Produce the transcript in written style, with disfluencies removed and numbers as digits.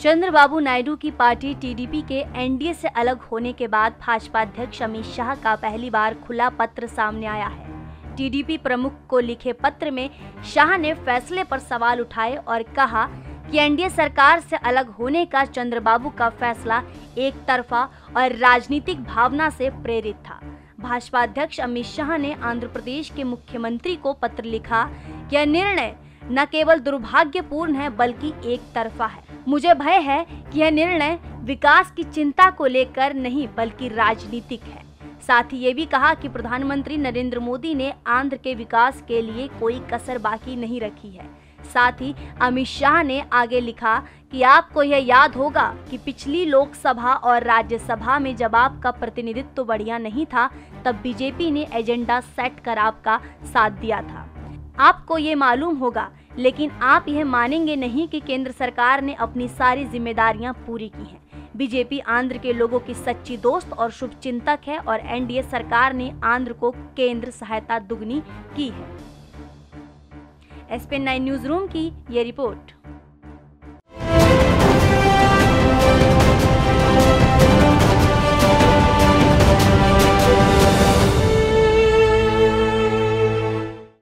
चंद्रबाबू नायडू की party TDP के NDA से अलग होने के बाद भाजपा अध्यक्ष अमित शाह का पहली बार खुला पत्र सामने आया है। टीडीपी प्रमुख को लिखे पत्र में शाह ने फैसले पर सवाल उठाए और कहा कि एनडीए सरकार से अलग होने का चंद्रबाबू का फैसला एक तरफा और राजनीतिक भावना से प्रेरित था। भाजपा अध्यक्ष अमित शाह ने आंध्र प्रदेश के मुख्यमंत्री को पत्र लिखा कि यह निर्णय न केवल दुर्भाग्यपूर्ण है बल्कि एक तरफा है। मुझे भय है कि यह निर्णय विकास की चिंता को लेकर नहीं बल्कि राजनीतिक है। साथ ही ये भी कहा कि प्रधानमंत्री नरेंद्र मोदी ने आंध्र के विकास के लिए कोई कसर बाकी नहीं रखी है। साथ ही अमित शाह ने आगे लिखा कि आपको यह याद होगा कि पिछली लोकसभा और राज्यसभा में जब आपका प्रतिनिधित्व बढ़िया नहीं था तब बीजेपी ने एजेंडा सेट कर आपका साथ दिया था। आपको ये मालूम होगा, लेकिन आप यह मानेंगे नहीं कि केंद्र सरकार ने अपनी सारी जिम्मेदारियां पूरी की हैं। बीजेपी आंध्र के लोगों की सच्ची दोस्त और शुभचिंतक है और एनडीए सरकार ने आंध्र को केंद्र सहायता दुगनी की है। एसपी 9 न्यूज रूम की ये रिपोर्ट।